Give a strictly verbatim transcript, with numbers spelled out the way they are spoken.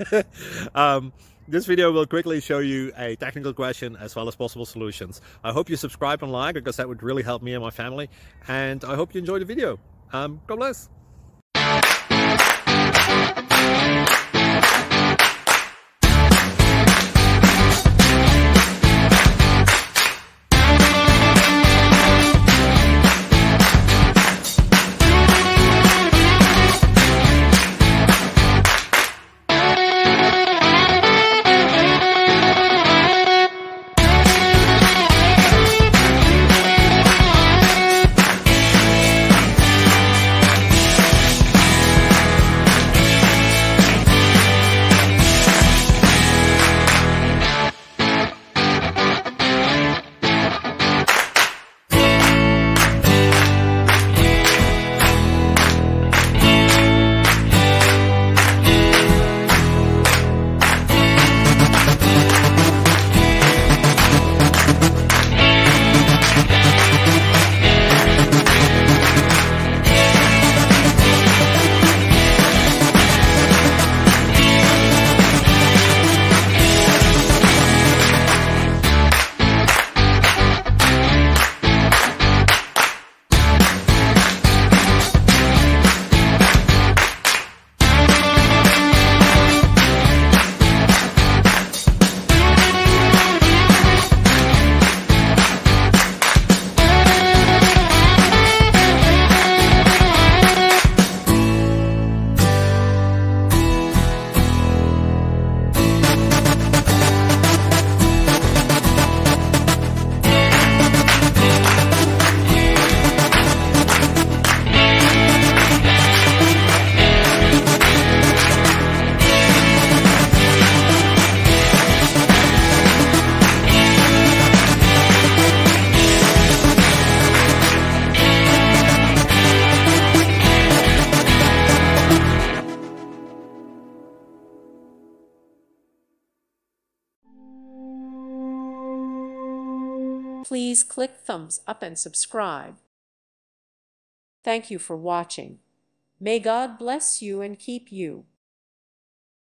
um, this video will quickly show you a technical question as well as possible solutions. I hope you subscribe and like, because that would really help me and my family. And I hope you enjoy the video. Um, God bless. Please click thumbs up and subscribe. Thank you for watching. May God bless you and keep you.